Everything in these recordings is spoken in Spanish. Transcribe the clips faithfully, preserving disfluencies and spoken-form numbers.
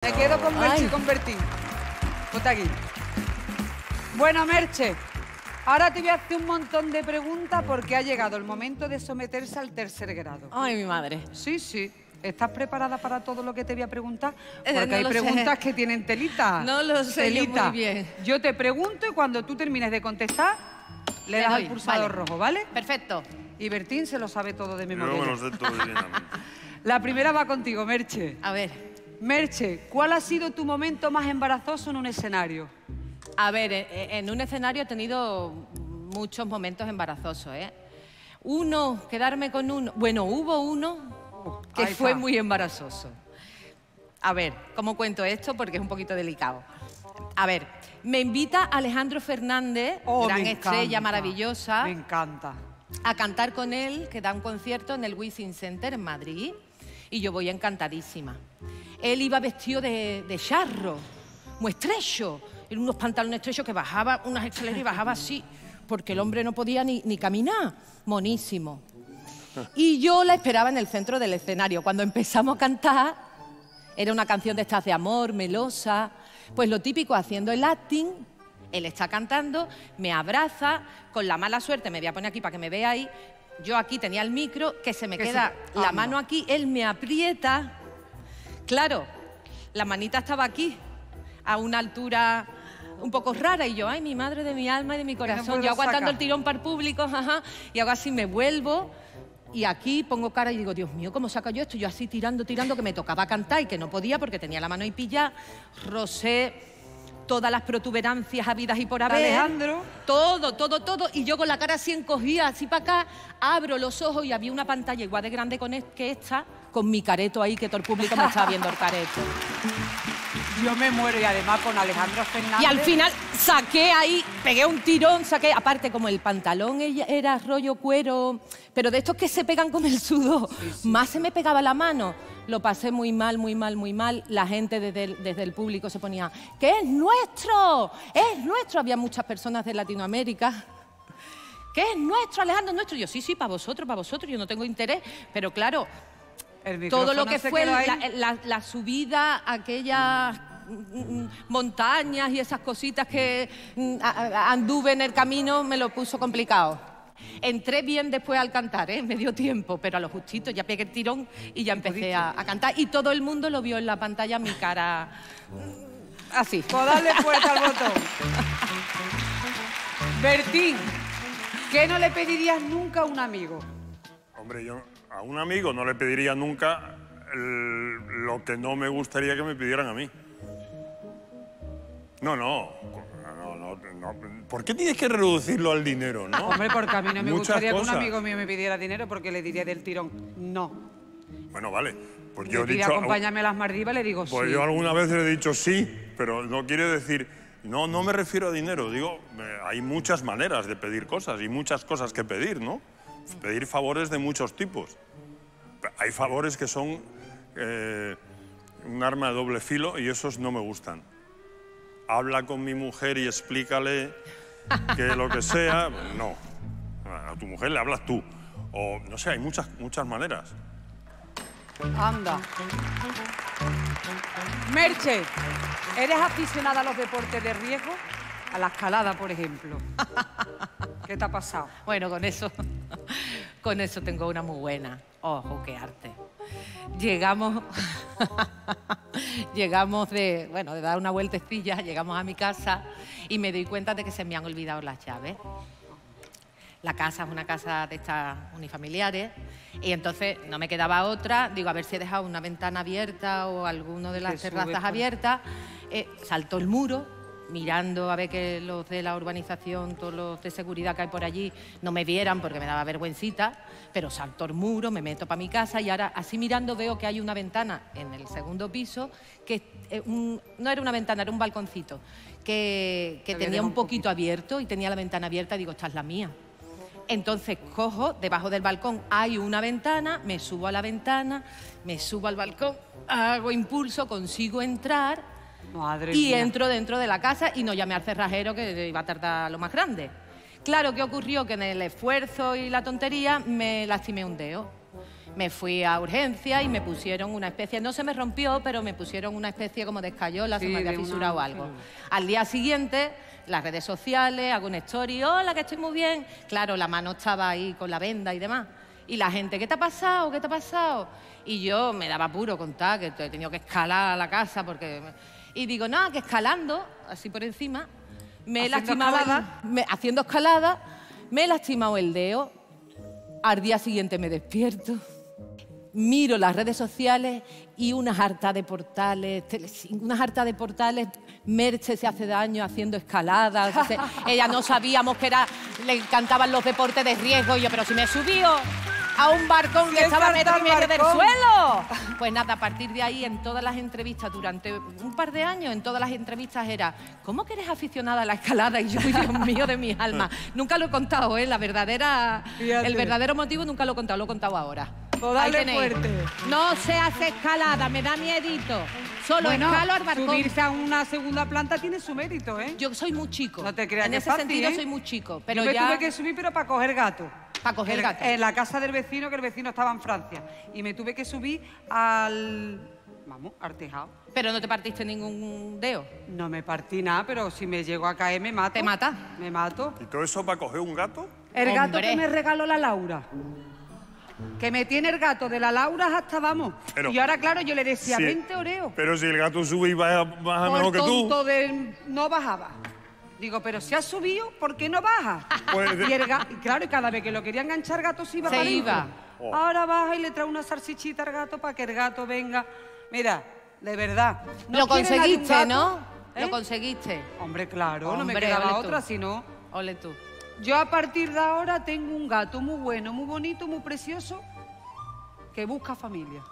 Me quedo con Merche Ay. y con Bertín. Ponte aquí. Bueno, Merche, ahora te voy a hacer un montón de preguntas porque ha llegado el momento de someterse al tercer grado. Ay, mi madre. Sí, sí. ¿Estás preparada para todo lo que te voy a preguntar? Eh, Porque no hay lo preguntas sé. que tienen telita. No lo sé yo Telita. muy bien. Yo te pregunto y cuando tú termines de contestar, le Le das doy, al pulsador vale. rojo, ¿vale? Perfecto. Y Bertín se lo sabe todo de Yo memoria. me lo sé todo divinamente. La primera va contigo, Merche. A ver. Merche, ¿cuál ha sido tu momento más embarazoso en un escenario? A ver, eh, en un escenario he tenido muchos momentos embarazosos, ¿eh? Uno, quedarme con uno... Bueno, hubo uno que Ahí fue está. muy embarazoso. A ver, ¿cómo cuento esto? Porque es un poquito delicado. A ver, me invita Alejandro Fernández, Oh, gran me estrella, encanta. maravillosa, Me encanta. a cantar con él, que da un concierto en el Wishing Center en Madrid, y yo voy encantadísima. Él iba vestido de, de charro, muy estrecho, en unos pantalones estrechos que bajaba unas escaleras y bajaba así, porque el hombre no podía ni, ni caminar, monísimo. Y yo la esperaba en el centro del escenario. Cuando empezamos a cantar, era una canción de estas de amor, melosa, pues lo típico, haciendo el acting. Él está cantando, me abraza, con la mala suerte, me voy a poner aquí para que me veáis, yo aquí tenía el micro, que se me Que queda se- la anda. mano aquí, él me aprieta, claro, la manita estaba aquí, a una altura un poco rara, y yo, ay, mi madre de mi alma y de mi corazón, puedo yo aguantando sacar. el tirón para el público, ajá, y hago así, me vuelvo, y aquí pongo cara y digo, Dios mío, ¿cómo saco yo esto? Yo así tirando, tirando, que me tocaba cantar y que no podía porque tenía la mano ahí pillada, rosé todas las protuberancias habidas y por haber. Alejandro. Todo, todo, todo. Y yo con la cara así encogida, así para acá, abro los ojos y había una pantalla igual de grande con es- que esta, con mi careto ahí, que todo el público me estaba viendo el careto. Yo me muero y además con Alejandro Fernández. Y al final saqué ahí, pegué un tirón, saqué, aparte como el pantalón ella- era rollo cuero, pero de estos que se pegan con el sudor, más se me pegaba la mano. Lo pasé muy mal, muy mal, muy mal. La gente desde el, desde el público se ponía, ¡que es nuestro! ¡Es nuestro! Había muchas personas de Latinoamérica. ¿Qué es nuestro, Alejandro, es nuestro? Yo, sí, sí, para vosotros, para vosotros, yo no tengo interés. Pero claro, El todo lo micrófono que se fue quedó ahí. la, la- la subida, aquellas mm, mm, montañas y esas cositas que mm, a- a- anduve en el camino, me lo puso complicado. Entré bien después al cantar, ¿eh? Me dio tiempo, pero a lo justito ya pegué el tirón y ya empecé a, a cantar. Y todo el mundo lo vio en la pantalla, mi cara mm, así. Pues dale fuerza al botón. Bertín, ¿qué no le pedirías nunca a un amigo? Hombre, yo a un amigo no le pediría nunca el- lo que no me gustaría que me pidieran a mí. No, no. no, no, no. ¿Por qué tienes que reducirlo al dinero, no? Hombre, porque a mí no me Muchas gustaría que cosas. un amigo mío me pidiera dinero porque le diría del tirón, no. Bueno, vale. Pues Me yo he pide dicho... acompáñame a las Maldivas, le digo Pues sí. yo alguna vez le he dicho sí, pero no quiere decir... No, no me refiero a dinero. Digo, eh, hay muchas maneras de pedir cosas y muchas cosas que pedir, ¿no? Pedir favores de muchos tipos. Hay favores que son eh, un arma de doble filo y esos no me gustan. Habla con mi mujer y explícale que lo que sea... No. A tu mujer le hablas tú. O, no sé, hay muchas, muchas maneras. Anda. Merche, ¿eres aficionada a los deportes de riesgo? A la escalada, por ejemplo. ¿Qué te ha pasado? Bueno, con eso, con eso tengo una muy buena. Ojo, qué arte. Llegamos, llegamos de, bueno, de dar una vueltecilla, llegamos a mi casa y me doy cuenta de que se me han olvidado las llaves. La casa es una casa de estas unifamiliares y entonces no me quedaba otra. Digo, a ver si he dejado una ventana abierta o alguna de las Te subes terrazas por- abiertas. Eh, saltó el muro, mirando a ver que los de la urbanización, todos los de seguridad que hay por allí, no me vieran porque me daba vergüencita, pero saltó el muro, me meto para mi casa y ahora así mirando veo que hay una ventana en el segundo piso, que eh, un- no era una ventana, era un balconcito, que, que Había tenía dejado un un poquito abierto y tenía la ventana abierta y digo, esta es la mía. Entonces cojo, debajo del balcón hay una ventana, me subo a la ventana, me subo al balcón, hago impulso, consigo entrar Madre y mía. entro dentro de la casa y no llamé al cerrajero que iba a tardar lo más grande. Claro, ¿qué ocurrió? Que en el esfuerzo y la tontería me lastimé un dedo. Me fui a urgencia y me pusieron una especie, no se me rompió, pero me pusieron una especie como de escayola, sí, se me había fisurado una... algo. Al día siguiente, las redes sociales, hago una story, hola, que estoy muy bien. Claro, la mano estaba ahí con la venda y demás. Y la gente, ¿qué te ha pasado? ¿Qué te ha pasado? Y yo me daba apuro contar que he tenido que escalar a la casa porque... Y digo, no, que escalando, así por encima, me he lastimado... Escalada? Me, haciendo escalada, me he lastimado el dedo. Al día siguiente me despierto, miro las redes sociales y unas hartas de portales, unas hartas de portales, Merche se hace daño haciendo escaladas, se, ella no sabíamos que era, le encantaban los deportes de riesgo, y yo, pero si me subió a un barcón que estaba a metro y medio del suelo. Pues nada, a partir de ahí, en todas las entrevistas, durante un par de años, en todas las entrevistas era, ¿cómo que eres aficionada a la escalada? Y yo, Dios mío, de mi alma. Nunca lo he contado, ¿eh? La verdadera, Fíjate. El verdadero motivo nunca lo he contado, lo he contado ahora. Pues dale fuerte. No se hace escalada, me da miedito. Solo Bueno, escalo al barcón. subirse a una segunda planta tiene su mérito, ¿eh? Yo soy muy chico. No te creas en que ese es fácil, sentido ¿eh? soy muy chico. Pero Yo me ya... tuve que subir, pero para coger gato. Para coger en, gato. En la casa del vecino, que el vecino estaba en Francia. Y me tuve que subir al... Vamos, al tejado. Pero no te partiste ningún dedo. No me partí nada, pero si me llego a caer me mato. ¿Te mata? Me mato. ¿Y todo eso para coger un gato? El gato Hombre. que me regaló la Laura. Que me tiene el gato de la Laura hasta, vamos. Pero- y ahora, claro, yo le decía, Sí, veinte oreos. Pero si el gato sube y baja, baja Por mejor que tú. tonto del... no bajaba. Digo, pero si has subido, ¿por qué no baja? Pues de- y, el ga- y claro, y cada vez que lo quería enganchar, el gato se iba Se para iba. adentro. Oh. Ahora baja y le trae una salchichita al gato para que el gato venga. Mira, de verdad. ¿no Lo quiere nadie un conseguiste, gato? ¿no? ¿Eh? Lo conseguiste. Hombre, claro, no me Hombre, quedaba ole tú. otra, sino... Ole tú. Yo a partir de ahora tengo un gato muy bueno, muy bonito, muy precioso, que busca familia.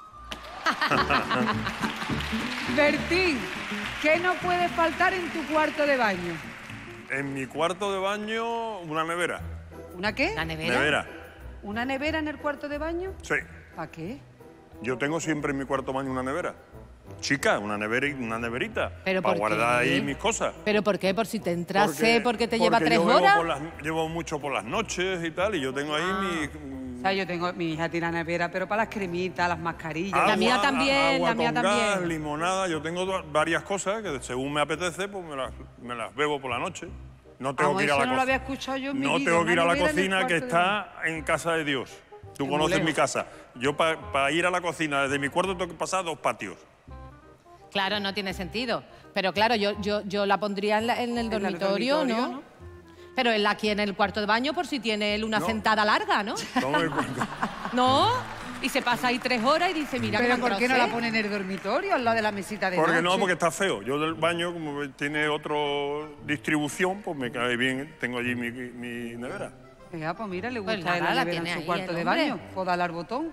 Bertín, ¿qué no puede faltar en tu cuarto de baño? En mi cuarto de baño, una nevera. ¿Una qué? ¿La nevera? Nevera. ¿Una nevera en el cuarto de baño? Sí. ¿Para qué? Yo tengo siempre en mi cuarto de baño una nevera. Chica, una, neveri- una neverita. ¿Pero para por qué? guardar ahí mis cosas. ¿Pero por qué? ¿Por si te entrase? Porque- ¿Porque te lleva porque tres yo bebo horas? por las- llevo mucho por las noches y tal, y yo tengo ahí mi... O sea, yo tengo, mi hija tiene la nevera, pero para las cremitas, las mascarillas. La agua, mía también, agua la mía con también. gas, limonada, yo tengo do- varias cosas que según me apetece, pues me las, me las bebo por la noche. No tengo Vamos, que ir a eso la no lo co- había escuchado yo en mi No vida, tengo una que ir a la nevera en el cocina que cuarto de está en casa de Dios. Tú muy conoces lejos. mi casa. Yo para ir a la cocina, desde mi cuarto tengo que pasar dos patios. Claro, no tiene sentido. Pero claro, yo, yo, yo la pondría en, la- en el el dormitorio, dormitorio, ¿no? ¿no? Pero en la, aquí en el cuarto de baño por si tiene él una No. sentada larga, ¿no? No me cuento. ¿No? Y se pasa ahí tres horas y dice, mira, ¿Pero me por han qué no entrado la pone en el dormitorio, al lado de la mesita de Porque noche? no, porque está feo. Yo del baño, como tiene otra distribución, pues me cae bien. Tengo allí mi, mi nevera. Venga, pues mira, le Pues gusta nada, la la nevera en tiene su ahí cuarto el de hombre. baño. Pues dale al botón.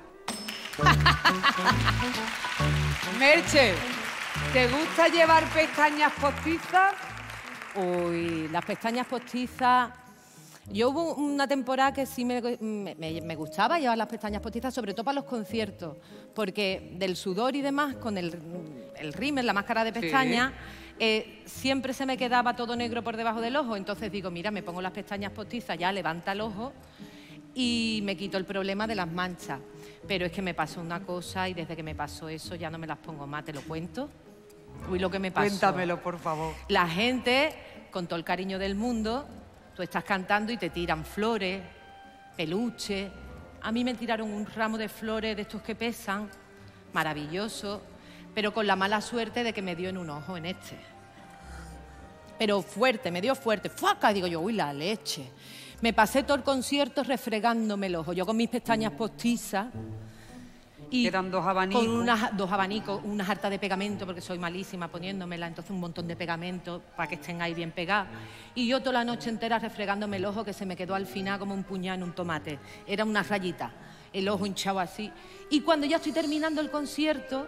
Merche, ¿te gusta llevar pestañas postizas? Uy, las pestañas postizas... Yo hubo una temporada que sí me, me- me- me gustaba llevar las pestañas postizas, sobre todo para los conciertos, porque del sudor y demás, con el, el rímel, la máscara de pestañas, eh, siempre se me quedaba todo negro por debajo del ojo. Entonces digo, mira, me pongo las pestañas postizas, ya levanta el ojo y me quito el problema de las manchas. Pero es que me pasó una cosa y desde que me pasó eso ya no me las pongo más, ¿te lo cuento? Uy, lo que me pasó. Cuéntamelo, por favor. La gente, con todo el cariño del mundo, tú estás cantando y te tiran flores, peluches. A mí me tiraron un ramo de flores de estos que pesan, maravilloso, pero con la mala suerte de que me dio en un ojo, en este. Pero fuerte, me dio fuerte. ¡Fuaca! Digo yo, uy, la leche. Me pasé todo el concierto refregándome el ojo, yo con mis pestañas postizas. Y Eran dos abanicos. Con unas, dos abanicos, unas hartas de pegamento, porque soy malísima poniéndomela, entonces un montón de pegamento para que estén ahí bien pegadas. Y yo toda la noche entera refregándome el ojo, que se me quedó al final como un puñal en un tomate. Era una rayita, el ojo hinchado así. Y cuando ya estoy terminando el concierto,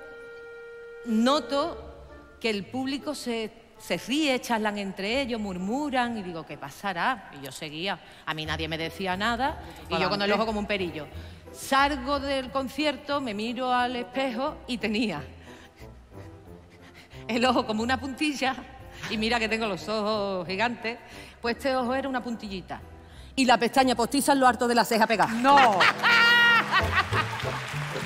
noto que el público se, se ríe, charlan entre ellos, murmuran, y digo, ¿qué pasará? Y yo seguía. A mí nadie me decía nada, y yo con el ojo como un perillo. Salgo del concierto, me miro al espejo y tenía el ojo como una puntilla, y mira que tengo los ojos gigantes, pues este ojo era una puntillita. Y la pestaña postiza en lo harto de la ceja pegada. ¡No!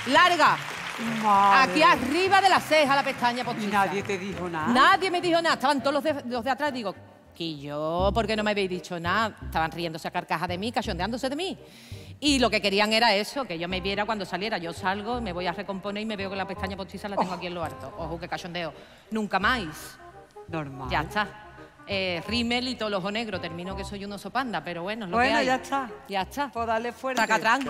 larga. Madre. Aquí arriba de la ceja la pestaña ¿Y postiza. nadie te dijo nada? Nadie me dijo nada. Estaban todos los de, los de atrás. Digo, que yo, ¿por qué no me habéis dicho nada? Estaban riéndose a carcajas de mí, cachondeándose de mí. Y lo que querían era eso, que yo me viera cuando saliera. Yo salgo, me voy a recomponer y me veo que la pestaña postiza la tengo Oh. aquí en lo alto. Ojo, que cachondeo. Nunca más. Normal. Ya está. Eh, rímel y todo el ojo negro. Termino que soy un oso panda, pero bueno, es lo Bueno, que hay. ya está. Ya está. Pues dale fuerte. Tracatrán.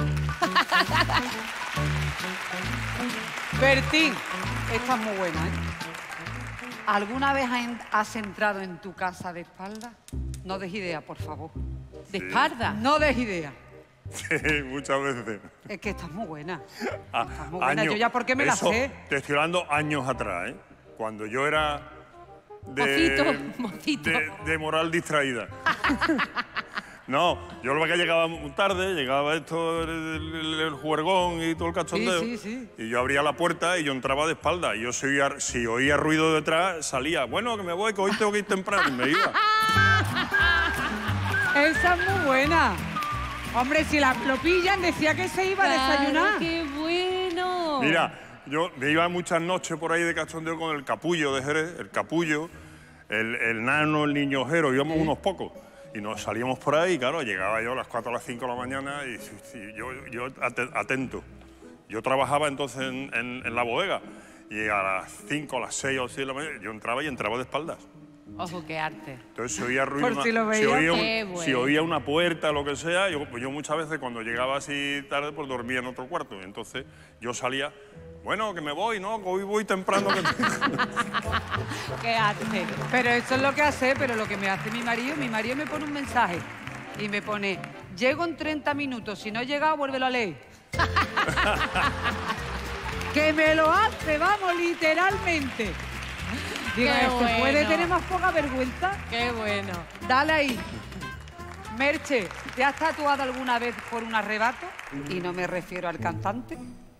Bertín, esta es muy buena, ¿eh? ¿Alguna vez ha- has entrado en tu casa de espalda? No des idea, por favor. De espalda. No des idea. Sí, muchas veces. Es que esta es muy buena. Ah, Está muy buena. años. Yo ya porque me la Eso, sé. Te estoy hablando años atrás, ¿eh? Cuando yo era de, Mocito, mocito. de, de moral distraída. No, yo lo que llegaba muy tarde, llegaba esto, el, el- el juergón y todo el cachondeo. Sí, sí, sí. Y yo abría la puerta y yo entraba de espalda. Y yo si oía, si oía ruido detrás, salía. Bueno, que me voy, que hoy tengo que ir temprano. Y me iba. Esa es muy buena. Hombre, si la, lo pillan, decía que se iba a desayunar. Claro, ¡qué bueno! Mira, yo me iba muchas noches por ahí de cachondeo con el capullo de Jerez, el capullo, el, el nano, el niño ojero, íbamos unos pocos. Y nos salíamos por ahí, claro, llegaba yo a las cuatro o las cinco de la mañana y, y yo, yo ate- atento. Yo trabajaba entonces en, en- en la bodega y a las cinco, a las seis o siete de la mañana yo entraba y entraba de espaldas. Ojo, qué arte. Entonces se oía ruido, Por una- si lo se veía. oía, un- Qué bueno. si oía una puerta, lo que sea, yo, yo muchas veces cuando llegaba así tarde, pues dormía en otro cuarto. Y entonces yo salía, bueno, que me voy, ¿no? Que hoy voy temprano. Que... ¡Qué arte! Pero eso es lo que hace, pero lo que me hace mi marido, mi marido me pone un mensaje y me pone, llego en treinta minutos, si no he llegado, vuélvelo a leer. Que me lo hace, vamos, literalmente. Digo, Qué ¿se puede bueno. tener más poca vergüenza? ¡Qué bueno! Dale ahí. Merche, ¿te has tatuado alguna vez por un arrebato? Y no me refiero al cantante.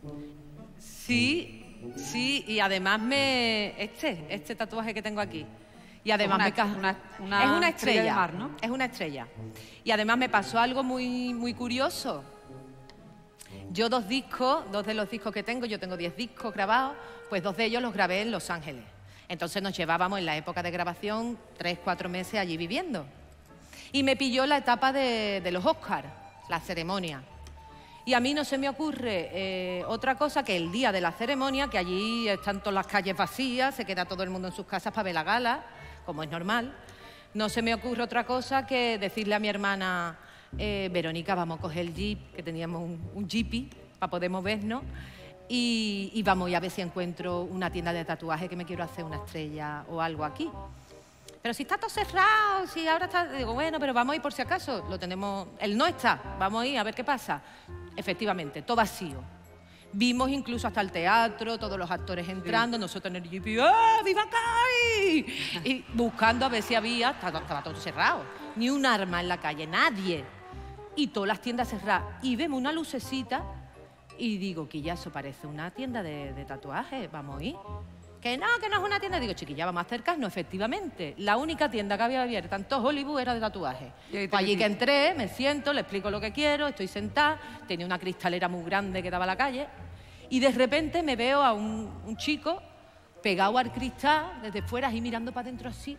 Sí, sí, y además me... Este, este tatuaje que tengo aquí. Y además Una- me... ca- una- una es una estrella estrella, de mar, ¿no? Es una estrella. Y además me pasó algo muy, muy curioso. Yo dos discos, dos de los discos que tengo, yo tengo diez discos grabados, pues dos de ellos los grabé en Los Ángeles. Entonces nos llevábamos en la época de grabación tres, cuatro meses allí viviendo. Y me pilló la etapa de, de los Oscars, la ceremonia. Y a mí no se me ocurre eh, otra cosa que el día de la ceremonia, que allí están todas las calles vacías, se queda todo el mundo en sus casas para ver la gala, como es normal. No se me ocurre otra cosa que decirle a mi hermana, eh, Verónica, vamos a coger el jeep, que teníamos un, un jeepy para poder movernos, y, y vamos a ver si encuentro una tienda de tatuajes que me quiero hacer una estrella o algo aquí. Pero si está todo cerrado, si ahora está... Digo, bueno, pero vamos a ir por si acaso. Lo tenemos... Él no está. Vamos a ir a ver qué pasa. Efectivamente, todo vacío. Vimos incluso hasta el teatro, todos los actores entrando, nosotros en el jeep, ¡ah, viva Cari! Y buscando a ver si había... Estaba, estaba todo cerrado. Ni un arma en la calle, nadie. Y todas las tiendas cerradas. Y vemos una lucecita y digo, que ya eso parece una tienda de, de tatuajes. Vamos a ir. Que no, que no es una tienda. Digo, chiquilla, vamos a acercarnos, efectivamente. La única tienda que había abierta en todo Hollywood era de tatuajes. Y ahí te Pues allí que metiste. entré, me siento, le explico lo que quiero, estoy sentada, tenía una cristalera muy grande que daba a la calle, y de repente me veo a un, un chico pegado al cristal, desde fuera, y mirando para adentro así.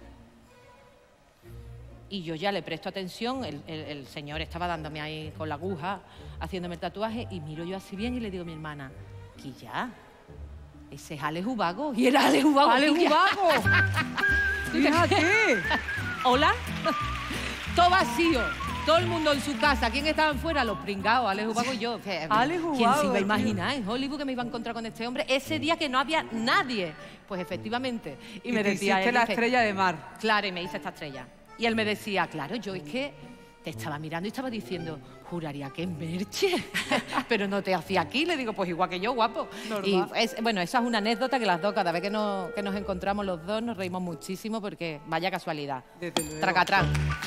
Y yo ya le presto atención, el, el- el señor estaba dándome ahí con la aguja, haciéndome el tatuaje, y miro yo así bien y le digo a mi hermana, Quilla, ese es Alex Ubago. Y era Alex Ubago. ¡Ale Quilla. Ubago! ¡Fíjate! ¿Hola? Todo vacío. Todo el mundo en su casa. ¿Quién estaban fuera? Los pringados, Alex Ubago y yo. Que, Alex ¿Quién Ubago, se iba a tío. imaginar en Hollywood que me iba a encontrar con este hombre ese día que no había nadie? Pues efectivamente. Y, Y me te decía hiciste él, la dice, estrella de mar. claro, y me hice esta estrella. Y él me decía, claro, yo es que te estaba mirando y estaba diciendo, juraría que es Merche, pero no te hacía aquí. Le digo, pues igual que yo, guapo. Normal. Y es, bueno, esa es una anécdota que las dos, cada vez que nos, que nos encontramos los dos, nos reímos muchísimo porque vaya casualidad. Desde luego. Tracatrán.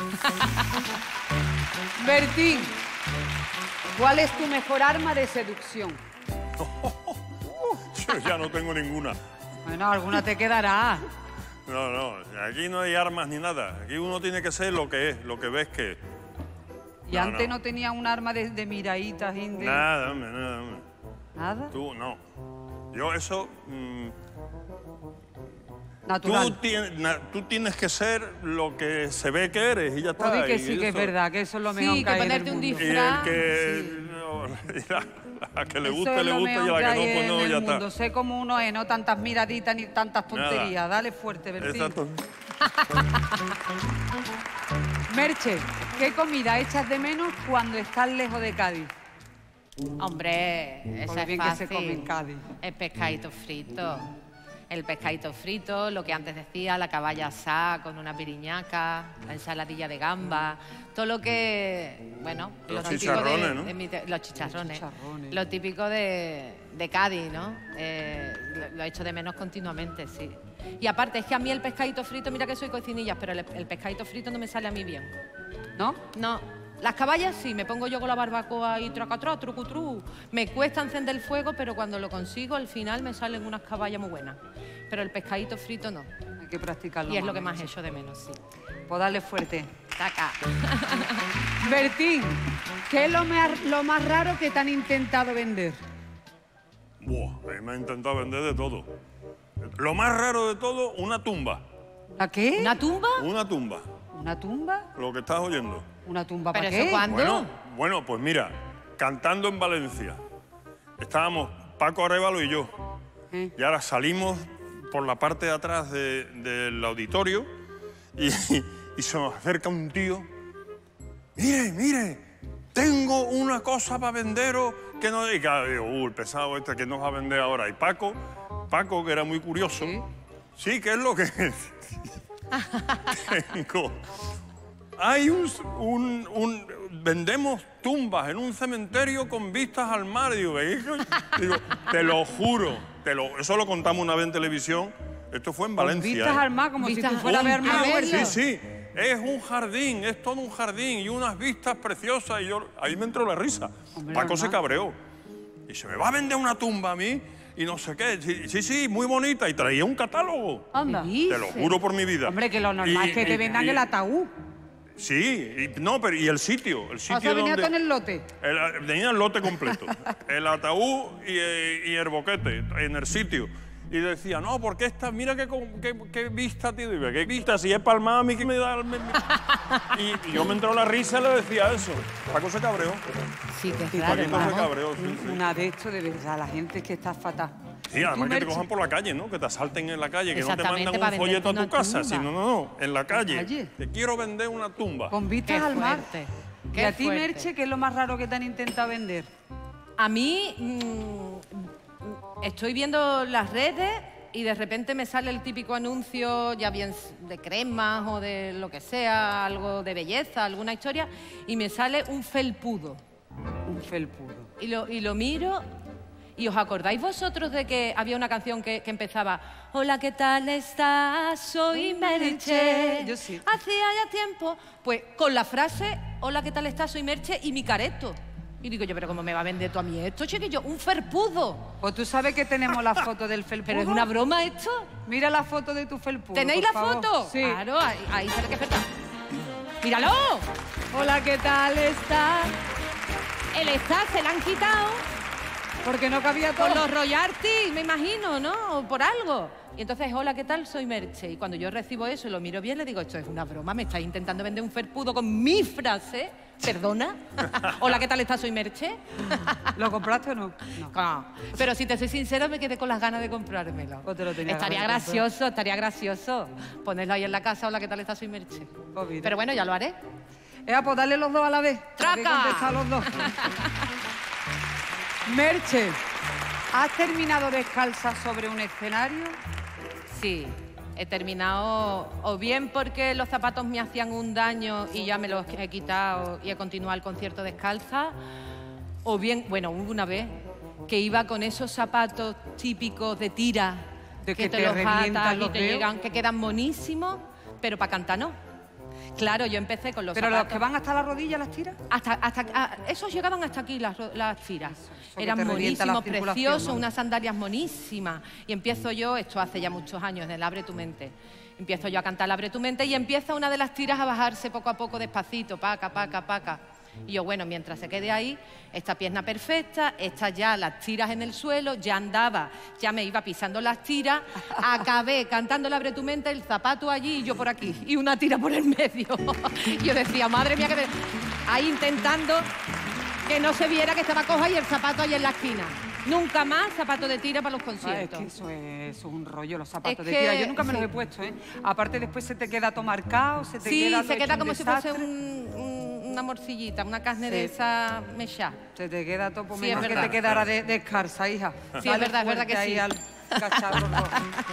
Bertín, ¿cuál es tu mejor arma de seducción? Yo ya no tengo ninguna. Bueno, alguna te quedará. No, no, aquí no hay armas ni nada. Aquí uno tiene que ser lo que es, lo que ves que es. Y No, antes no. no tenía un arma de, de miraditas, Inde. Nada, hombre, nada, hombre. ¿Nada? Tú, no. Yo eso... Mmm, Natural. Tú, tien, na, tú tienes que ser lo que se ve que eres y ya está. Pues di que y sí, eso, que es verdad, que eso es lo mejor Sí, que hay que en el ponerte un mundo. Y el disfraz. que... Sí. No, a que le Eso guste, es le lo gusta y a mejor la que que no, hay pues no, en ya el mundo. está. Sé como uno es, no tantas miraditas ni tantas tonterías. Nada. Dale fuerte, Bertín. Exacto. Merche, ¿qué comida echas de menos cuando estás lejos de Cádiz? Hombre, Por eso lo es bien que fácil. se come en Cádiz. El pescadito frito. El pescadito frito, lo que antes decía, la caballa asada con una piriñaca, la ensaladilla de gamba, todo lo que, bueno, Los lo típico chicharrones, de, ¿no? de mi te- los chicharrones, Los chicharrones. lo típico de, de Cádiz, ¿no? Eh, lo, lo echo de menos continuamente, sí. Y aparte, es que a mí el pescadito frito, mira que soy cocinillas, pero el, el pescadito frito no me sale a mí bien. ¿No? No, las caballas sí, me pongo yo con la barbacoa y tracatrá, trucutru. Me cuesta encender el fuego, pero cuando lo consigo, al final me salen unas caballas muy buenas. Pero el pescadito frito no. Hay que practicarlo. Y es lo que más Merche. echo de menos, sí. Pues dale fuerte. Taca. Bertín, ¿qué es lo más, lo más raro que te han intentado vender? Buah, a mí me han intentado vender de todo. Lo más raro de todo, una tumba. ¿La qué? ¿Una tumba? Una tumba. ¿Una tumba? Lo que estás oyendo. ¿Una tumba ¿Pero para eso qué? cuándo? Bueno, bueno, pues mira, cantando en Valencia. Estábamos Paco Arévalo y yo. ¿Eh? Y ahora salimos por la parte de atrás de- del auditorio y, y se nos acerca un tío. Mire, mire, tengo una cosa para venderos que no... Y claro, digo, uh, el pesado este que nos va a vender ahora. Y Paco, Paco, que era muy curioso. ¿Sí? Sí, ¿qué es lo que tengo? Hay un, un, un- vendemos tumbas en un cementerio con vistas al mar. Digo, ¿veis? Digo, te lo juro, te lo, eso lo contamos una vez en televisión. Esto fue en Valencia. Vistas ¿eh? al mar, como Vistas si tú fueras a ver a mar. verlo. Sí, sí, es un jardín, es todo un jardín y unas vistas preciosas. Y yo, ahí me entró la risa. Hombre, Paco se normal. cabreó. Y se me va a vender una tumba a mí y no sé qué. Sí, sí, sí, muy bonita. Y traía un catálogo. Anda. ¿Qué Te lo dices? juro por mi vida. Hombre, que lo normal Y- es que te y- vendan y- el ataúd. Sí, y, no, pero y el sitio, el sitio O sea, venía donde... todo en el lote. El- tenía el lote completo, el ataúd y, eh, y el boquete en el sitio. Y decía, no, porque esta, mira qué, con- qué, qué vista tiene. Digo, ¿qué vista? Si es palmada, a mí que me da... me- me-". Y, y yo me entró la risa y le decía eso. Paco se cabreó. Sí, que Sí, claro, Paquito se vamos. cabreó, sí, sí. Una de esto, de verdad, la gente es que está fatal. Sí, además ¿Tú, que te Merche? cojan por la calle, ¿no? Que te asalten en la calle, que no te Exactamente, mandan para un folleto a venderte tu una casa, tumba. sino, no, no, en la calle. calle? Te quiero vender una tumba. Con vistas Qué al mar. fuerte, ¿Y qué a ti, fuerte. Merche, qué es lo más raro que te han intentado vender? A mí mm, estoy viendo las redes y de repente me sale el típico anuncio, ya bien de cremas o de lo que sea, algo de belleza, alguna historia, y me sale un felpudo. Un felpudo. Y lo, y lo miro. ¿Y os acordáis vosotros de que había una canción que, que empezaba Hola, ¿qué tal estás? Soy Merche. Yo sí. Hacía ya tiempo. Pues con la frase Hola, ¿qué tal estás? Soy Merche y mi careto. Y digo yo, ¿pero cómo me va a vender tú a mí esto, chiquillo? Un felpudo. Pues tú sabes que tenemos la foto del felpudo. ¿Pero es una broma esto? Mira la foto de tu felpudo. ¿Tenéis por la favor. foto? Sí. Claro, ahí, ahí tiene que esperar. ¡Míralo! Hola, ¿qué tal estás? El está se la han quitado Porque no cabía todo. por los royalties, me imagino, ¿no? O por algo. Y entonces, hola, ¿qué tal? Soy Merche. Y cuando yo recibo eso y lo miro bien, le digo, esto es una broma, me estáis intentando vender un felpudo con mi frase. ¿Perdona? Hola, ¿qué tal estás? Soy Merche. ¿Lo compraste o no? No. No. Pero si te soy sincera, me quedé con las ganas de comprármelo. O te lo tenías Estaría ganas de comprar. gracioso, estaría gracioso. Ponerlo ahí en la casa, hola, ¿qué tal estás? Soy Merche. Pues mira. Pero bueno, ya lo haré. Ea, pues dale los dos a la vez. ¡Traca! Habéis contestado los dos. Merche, ¿has terminado descalza sobre un escenario? Sí, he terminado o bien porque los zapatos me hacían un daño y ya me los he quitado y he continuado el concierto descalza, o bien, bueno, hubo una vez que iba con esos zapatos típicos de tira, De que te te los revientan atas y los te dedos. llegan, que quedan monísimos, pero para cantar no. Claro, yo empecé con los ¿Pero los zapatos... que van hasta la rodilla las tiras? Hasta, hasta, ah, esos llegaban hasta aquí, las, ro- las tiras. que Eran te revienta la monísimos, circulación, preciosos, ¿no? unas sandalias monísimas. Y empiezo yo, esto hace ya muchos años, en el Abre tu mente. Empiezo yo a cantar el Abre tu mente y empieza una de las tiras a bajarse poco a poco, despacito, paca, paca, paca. Y yo, bueno, mientras se quede ahí, esta pierna perfecta, esta ya las tiras en el suelo, ya andaba, ya me iba pisando las tiras, acabé cantando la bretumenta, el zapato allí y yo por aquí, y una tira por el medio. Yo decía, madre mía, que me... ahí intentando que no se viera que estaba coja y el zapato ahí en la esquina. Nunca más zapato de tira para los conciertos. Ah, es que eso es, eso es un rollo, los zapatos Es de que- tira. Yo nunca me los sí. he puesto, ¿eh? Aparte, después se te queda todo marcado, se te Sí, queda se todo queda hecho un como si fuese desastre. un- un- una morcillita, una carne de Sí. esa mecha. Se te queda todo, por Sí, menos es que verdad. te quedara de, de escarza, hija. Sí, es verdad, es verdad que Fuerte ahí sí. al cacharro rojo.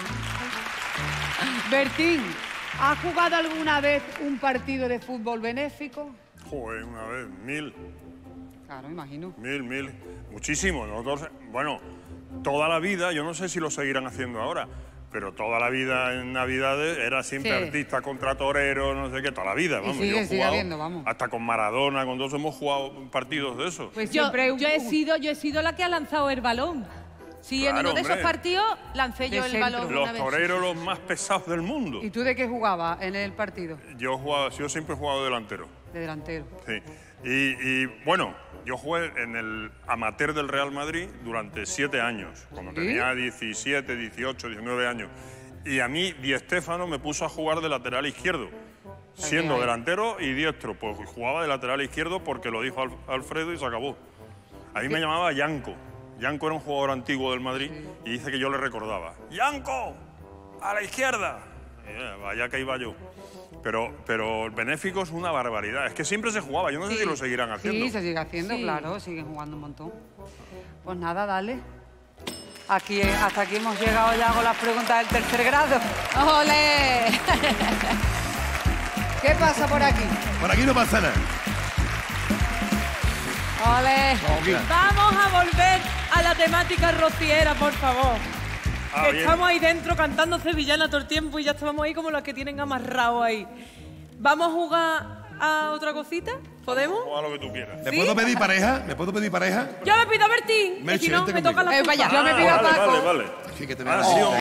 Bertín, ¿has jugado alguna vez un partido de fútbol benéfico? Joder, una vez, mil, Claro, imagino. mil, mil, muchísimo. Nosotros, bueno, toda la vida, yo no sé si lo seguirán haciendo ahora, pero toda la vida en Navidades era siempre Sí. artista contra torero, no sé qué, toda la vida, vamos. sigue, yo he sigue jugado habiendo, vamos. hasta con Maradona, con todos hemos jugado partidos de esos. Pues Yo, siempre un- yo he un- sido, yo he sido la que ha lanzado el balón. Sí, en Claro, uno de esos hombre. partidos lancé De yo el centro. balón una Los vez. toreros los más pesados del mundo. ¿Y tú de qué jugabas en el partido? Yo, he jugado, yo siempre he jugado delantero. De delantero. Sí. Y, y, bueno, yo jugué en el amateur del Real Madrid durante siete años, cuando ¿Sí? tenía diecisiete, dieciocho, diecinueve años. Y a mí Di Stéfano me puso a jugar de lateral izquierdo, siendo ahí. delantero y diestro. Pues jugaba de lateral izquierdo porque lo dijo Al- Alfredo y se acabó. A mí me llamaba Yanko. Yanko era un jugador antiguo del Madrid y dice que yo le recordaba. ¡Yanko! ¡A la izquierda! Y, eh, vaya que iba yo. Pero, pero el benéfico es una barbaridad. Es que siempre se jugaba. Yo no sé si lo seguirán haciendo. Sí, se sigue haciendo, Sí. claro, siguen jugando un montón. Pues nada, dale. Aquí, hasta aquí hemos llegado ya con las preguntas del tercer grado. ¡Ole! ¿Qué pasa por aquí? Por aquí no pasa nada. Ole. Vamos a volver a la temática rociera, por favor. Ah, que bien. estamos ahí dentro cantando sevillana todo el tiempo y ya estamos ahí como los que tienen amarrado ahí. ¿Vamos a jugar a otra cosita? ¿Podemos? Juega lo que tú quieras. ¿Me ¿Sí? puedo pedir pareja? ¿Me puedo pedir pareja? Yo me pido a Bertín, que Merche, si no vente me toca conmigo. la Eh, vaya, puta. yo me pido a vale, Paco. vale, vale. Sí, que te Ah, vea. sí, Oh.